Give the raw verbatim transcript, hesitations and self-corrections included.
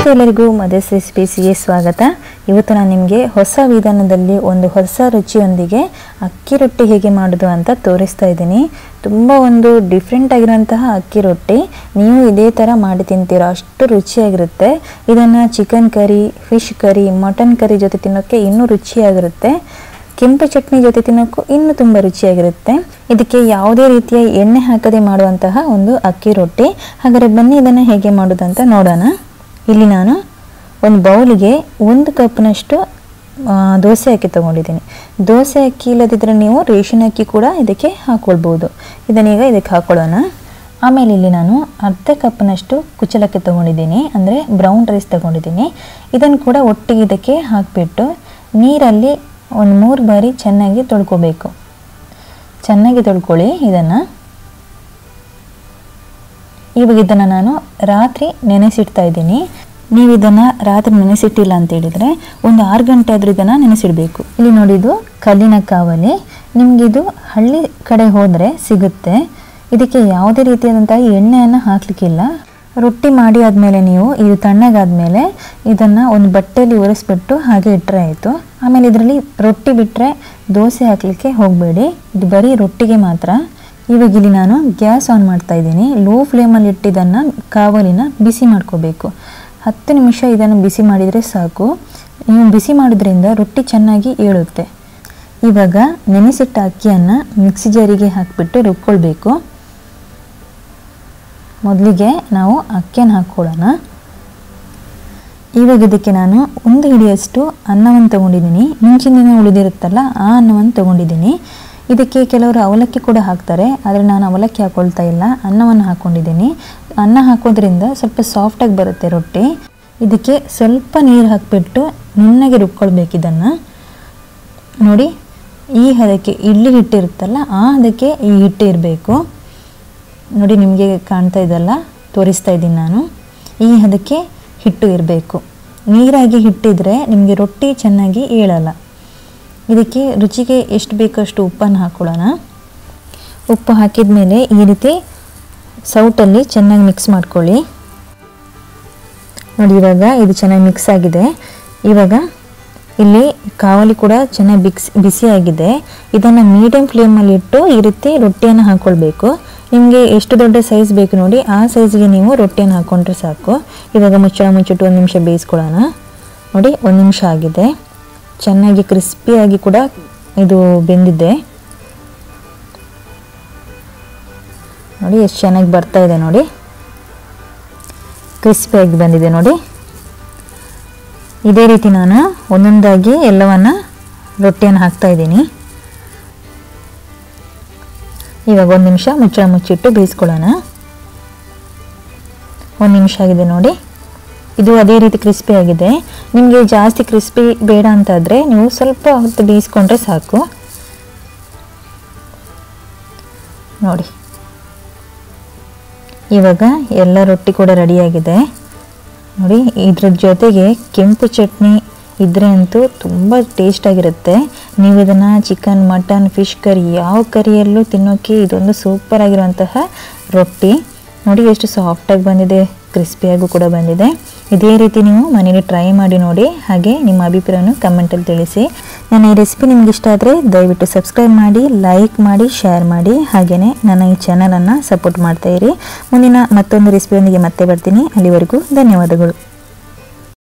ನಮಸ್ಕಾರ ಎಲ್ಲರಿಗೂ ಮದರ್ಸ್ ರೆಸಿಪೀಸ್ಗೆ ಸ್ವಾಗತ। ಇವತ್ತು ನಾನು ನಿಮಗೆ ಹೊಸ ವಿಧಾನದಲ್ಲಿ ಒಂದು ಹೊಸ ರುಚಿಯೊಂದಿಗೆ ಅಕ್ಕಿ ರೊಟ್ಟಿ ಹೇಗೆ ಮಾಡೋದು ಅಂತ ತೋರಿಸ್ತಾ ಇದ್ದೀನಿ। ತುಂಬ ಒಂದು ಡಿಫ್ರೆಂಟ್ ಆಗಿರುವಂತಹ ಅಕ್ಕಿ ರೊಟ್ಟಿ, ನೀವು ಇದೇ ಥರ ಮಾಡಿ ತಿಂತೀರಾ, ಅಷ್ಟು ರುಚಿಯಾಗಿರುತ್ತೆ। ಇದನ್ನು chicken curry, fish curry, mutton curry ಜೊತೆ ತಿನ್ನೋಕ್ಕೆ ಇನ್ನೂ ರುಚಿಯಾಗಿರುತ್ತೆ। ಕೆಂಪು ಚಟ್ನಿ ಜೊತೆ ತಿನ್ನೋಕ್ಕೂ ಇನ್ನೂ ತುಂಬ ರುಚಿಯಾಗಿರುತ್ತೆ। ಇದಕ್ಕೆ ಯಾವುದೇ ರೀತಿಯ ಎಣ್ಣೆ ಹಾಕದೆ ಮಾಡುವಂತಹ ಒಂದು ಅಕ್ಕಿ ರೊಟ್ಟಿ। ಹಾಗಾದರೆ ಬನ್ನಿ ಇದನ್ನು ಹೇಗೆ ಮಾಡೋದು ಅಂತ ನೋಡೋಣ। ಇಲ್ಲಿ ನಾನು ಒಂದು ಬೌಲಿಗೆ ಒಂದು ಕಪ್ನಷ್ಟು ದೋಸೆ ಅಕ್ಕಿ ತೊಗೊಂಡಿದ್ದೀನಿ। ದೋಸೆ ಅಕ್ಕಿ ಇಲ್ಲದಿದ್ದರೆ ನೀವು ರೇಷನ್ ಅಕ್ಕಿ ಕೂಡ ಇದಕ್ಕೆ ಹಾಕ್ಕೊಳ್ಬೋದು। ಇದನ್ನೀಗ ಇದಕ್ಕೆ ಹಾಕ್ಕೊಳ್ಳೋಣ। ಆಮೇಲೆ ಇಲ್ಲಿ ನಾನು ಅರ್ಧ ಕಪ್ನಷ್ಟು ಕುಚ್ಚಲಕ್ಕಿ ತೊಗೊಂಡಿದ್ದೀನಿ, ಅಂದರೆ ಬ್ರೌನ್ ರೈಸ್ ತೊಗೊಂಡಿದ್ದೀನಿ। ಇದನ್ನು ಕೂಡ ಒಟ್ಟಿಗೆ ಇದಕ್ಕೆ ಹಾಕಿಬಿಟ್ಟು ನೀರಲ್ಲಿ ಒಂದು ಮೂರು ಬಾರಿ ಚೆನ್ನಾಗಿ ತೊಳ್ಕೊಬೇಕು। ಚೆನ್ನಾಗಿ ತೊಳ್ಕೊಳ್ಳಿ ಇದನ್ನು। ಇವಾಗ ಇದನ್ನು ನಾನು ರಾತ್ರಿ ನೆನೆಸಿಡ್ತಾ ಇದ್ದೀನಿ। ನೀವು ಇದನ್ನು ರಾತ್ರಿ ನೆನೆಸಿಟ್ಟಿಲ್ಲ ಅಂತ ಹೇಳಿದರೆ ಒಂದು ಆರು ಗಂಟೆ ಆದರೂ ಇದನ್ನು ನೆನೆಸಿಡಬೇಕು। ಇಲ್ಲಿ ನೋಡಿದ್ದು ಕಲ್ಲಿನ ಕಾವಲಿ, ನಿಮಗಿದು ಹಳ್ಳಿ ಕಡೆ ಹೋದರೆ ಸಿಗುತ್ತೆ। ಇದಕ್ಕೆ ಯಾವುದೇ ರೀತಿಯಾದಂತಹ ಎಣ್ಣೆಯನ್ನು ಹಾಕಲಿಕ್ಕಿಲ್ಲ। ರೊಟ್ಟಿ ಮಾಡಿ ಆದಮೇಲೆ ನೀವು ಇದು ತಣ್ಣಗಾದ್ಮೇಲೆ ಇದನ್ನು ಒಂದು ಬಟ್ಟೆಯಲ್ಲಿ ಒರೆಸ್ಬಿಟ್ಟು ಹಾಗೆ ಇಟ್ಟರೆ ಆಯಿತು। ಆಮೇಲೆ ಇದರಲ್ಲಿ ರೊಟ್ಟಿ ಬಿಟ್ಟರೆ ದೋಸೆ ಹಾಕಲಿಕ್ಕೆ ಹೋಗಬೇಡಿ, ಇದು ಬರೀ ರೊಟ್ಟಿಗೆ ಮಾತ್ರ। ಇವಾಗ ಇಲ್ಲಿ ನಾನು ಗ್ಯಾಸ್ ಆನ್ ಮಾಡ್ತಾ ಇದ್ದೀನಿ। ಲೋ ಫ್ಲೇಮಲ್ಲಿ ಇಟ್ಟಿದ್ದನ್ನು ಕಾವಲಿನ ಬಿಸಿ ಮಾಡ್ಕೋಬೇಕು। ಹತ್ತು ನಿಮಿಷ ಇದನ್ನು ಬಿಸಿ ಮಾಡಿದರೆ ಸಾಕು। ನೀವು ಬಿಸಿ ಮಾಡೋದ್ರಿಂದ ರೊಟ್ಟಿ ಚೆನ್ನಾಗಿ ಏಳುತ್ತೆ। ಇವಾಗ ನೆನೆಸಿಟ್ಟ ಅಕ್ಕಿಯನ್ನು ಮಿಕ್ಸಿ ಜಾರಿಗೆ ಹಾಕಿಬಿಟ್ಟು ರುಬ್ಕೊಳ್ಬೇಕು। ಮೊದಲಿಗೆ ನಾವು ಅಕ್ಕಿಯನ್ನು ಹಾಕ್ಕೊಳ್ಳೋಣ। ಇವಾಗ ಇದಕ್ಕೆ ನಾನು ಒಂದು ಹಿಡಿಯಷ್ಟು ಅನ್ನವನ್ನು ತೊಗೊಂಡಿದ್ದೀನಿ, ಮುಂಚಿನ ದಿನ ಉಳಿದಿರುತ್ತಲ್ಲ ಆ ಅನ್ನವನ್ನು ತೊಗೊಂಡಿದ್ದೀನಿ। ಇದಕ್ಕೆ ಕೆಲವರು ಅವಲಕ್ಕಿ ಕೂಡ ಹಾಕ್ತಾರೆ, ಆದರೆ ನಾನು ಅವಲಕ್ಕಿ ಹಾಕ್ಕೊಳ್ತಾ ಇಲ್ಲ, ಅನ್ನವನ್ನು ಹಾಕ್ಕೊಂಡಿದ್ದೀನಿ। ಅನ್ನ ಹಾಕೋದ್ರಿಂದ ಸ್ವಲ್ಪ ಸಾಫ್ಟಾಗಿ ಬರುತ್ತೆ ರೊಟ್ಟಿ। ಇದಕ್ಕೆ ಸ್ವಲ್ಪ ನೀರು ಹಾಕಿಬಿಟ್ಟು ನುಣ್ಣಗೆ ರುಬ್ಕೊಳ್ಬೇಕು ಇದನ್ನು। ನೋಡಿ, ಈ ಹದಕ್ಕೆ ಇಡ್ಲಿ ಹಿಟ್ಟಿರುತ್ತಲ್ಲ ಆ ಹದಕ್ಕೆ ಈ ಹಿಟ್ಟು ಇರಬೇಕು। ನೋಡಿ, ನಿಮಗೆ ಕಾಣ್ತಾ ಇದೆಲ್ಲ, ತೋರಿಸ್ತಾ ಇದ್ದೀನಿ ನಾನು। ಈ ಹದಕ್ಕೆ ಹಿಟ್ಟು ಇರಬೇಕು। ನೀರಾಗಿ ಹಿಟ್ಟಿದ್ರೆ ನಿಮಗೆ ರೊಟ್ಟಿ ಚೆನ್ನಾಗಿ ಏಳಲ್ಲ। ಇದಕ್ಕೆ ರುಚಿಗೆ ಎಷ್ಟು ಬೇಕೋ ಅಷ್ಟು ಉಪ್ಪನ್ನು ಹಾಕ್ಕೊಳ್ಳೋಣ। ಉಪ್ಪು ಹಾಕಿದ ಮೇಲೆ ಈ ರೀತಿ ಸೌಟಲ್ಲಿ ಚೆನ್ನಾಗಿ ಮಿಕ್ಸ್ ಮಾಡ್ಕೊಳ್ಳಿ। ನೋಡಿ, ಇವಾಗ ಇದು ಚೆನ್ನಾಗಿ ಮಿಕ್ಸ್ ಆಗಿದೆ। ಇವಾಗ ಇಲ್ಲಿ ಕಾವಲಿ ಕೂಡ ಚೆನ್ನಾಗಿ ಬಿಕ್ಸ್ ಬಿಸಿಯಾಗಿದೆ। ಇದನ್ನು ಮೀಡಿಯಮ್ ಫ್ಲೇಮಲ್ಲಿ ಇಟ್ಟು ಈ ರೀತಿ ರೊಟ್ಟಿಯನ್ನು ಹಾಕ್ಕೊಳ್ಬೇಕು। ನಿಮಗೆ ಎಷ್ಟು ದೊಡ್ಡ ಸೈಜ್ ಬೇಕು ನೋಡಿ ಆ ಸೈಜ್ಗೆ ನೀವು ರೊಟ್ಟಿಯನ್ನು ಹಾಕ್ಕೊಂಡ್ರೆ ಸಾಕು। ಇವಾಗ ಮುಚ್ಚಳ ಮುಚ್ಚಿಟ್ಟು ಒಂದು ನಿಮಿಷ ಬೇಯಿಸ್ಕೊಳ್ಳೋಣ। ನೋಡಿ, ಒಂದು ನಿಮಿಷ ಆಗಿದೆ, ಚೆನ್ನಾಗಿ ಕ್ರಿಸ್ಪಿಯಾಗಿ ಕೂಡ ಇದು ಬೆಂದಿದೆ। ನೋಡಿ ಎಷ್ಟು ಚೆನ್ನಾಗಿ ಬರ್ತಾ ಇದೆ, ನೋಡಿ ಕ್ರಿಸ್ಪಿಯಾಗಿ ಬಂದಿದೆ ನೋಡಿ। ಇದೇ ರೀತಿ ನಾನು ಒಂದೊಂದಾಗಿ ಎಲ್ಲವನ್ನು ರೊಟ್ಟಿಯನ್ನು ಹಾಕ್ತಾ ಇದ್ದೀನಿ। ಇವಾಗ ಒಂದು ನಿಮಿಷ ಮುಚ್ಚಳ ಮುಚ್ಚಿಟ್ಟು ಬೇಯಿಸ್ಕೊಳ್ಳೋಣ। ಒಂದು ನಿಮಿಷ ಆಗಿದೆ ನೋಡಿ, ಇದು ಅದೇ ರೀತಿ ಕ್ರಿಸ್ಪಿ ಆಗಿದೆ। ನಿಮಗೆ ಜಾಸ್ತಿ ಕ್ರಿಸ್ಪಿ ಬೇಡ ಅಂತಾದರೆ ನೀವು ಸ್ವಲ್ಪ ಹೊತ್ತು ಬೇಯಿಸ್ಕೊಂಡ್ರೆ ಸಾಕು। ನೋಡಿ, ಇವಾಗ ಎಲ್ಲ ರೊಟ್ಟಿ ಕೂಡ ರೆಡಿಯಾಗಿದೆ ನೋಡಿ। ಇದ್ರ ಜೊತೆಗೆ ಕೆಂಪು ಚಟ್ನಿ ಇದ್ರೆ ಅಂತೂ ತುಂಬ ಟೇಸ್ಟಾಗಿರುತ್ತೆ। ನೀವು ಇದನ್ನು ಚಿಕನ್, ಮಟನ್, ಫಿಶ್ ಕರಿ ಯಾವ ಕರಿಯಲ್ಲೂ ತಿನ್ನೋಕ್ಕೆ ಇದೊಂದು ಸೂಪರ್ ಆಗಿರುವಂತಹ ರೊಟ್ಟಿ। ನೋಡಿ ಎಷ್ಟು ಸಾಫ್ಟಾಗಿ ಬಂದಿದೆ, ಕ್ರಿಸ್ಪಿಯಾಗೂ ಕೂಡ ಬಂದಿದೆ। ಇದೇ ರೀತಿ ನೀವು ಮನೇಲಿ ಟ್ರೈ ಮಾಡಿ ನೋಡಿ, ಹಾಗೆ ನಿಮ್ಮ ಅಭಿಪ್ರಾಯವನ್ನು ಕಮೆಂಟಲ್ಲಿ ತಿಳಿಸಿ। ನನ್ನ ಈ ರೆಸಿಪಿ ನಿಮ್ಗೆ ಇಷ್ಟ ಆದರೆ ದಯವಿಟ್ಟು ಸಬ್ಸ್ಕ್ರೈಬ್ ಮಾಡಿ, ಲೈಕ್ ಮಾಡಿ, ಶೇರ್ ಮಾಡಿ, ಹಾಗೆಯೇ ನನ್ನ ಈ ಚಾನಲನ್ನು ಸಪೋರ್ಟ್ ಮಾಡ್ತಾಯಿರಿ। ಮುಂದಿನ ಮತ್ತೊಂದು ರೆಸಿಪಿಯೊಂದಿಗೆ ಮತ್ತೆ ಬರ್ತೀನಿ, ಅಲ್ಲಿವರೆಗೂ ಧನ್ಯವಾದಗಳು।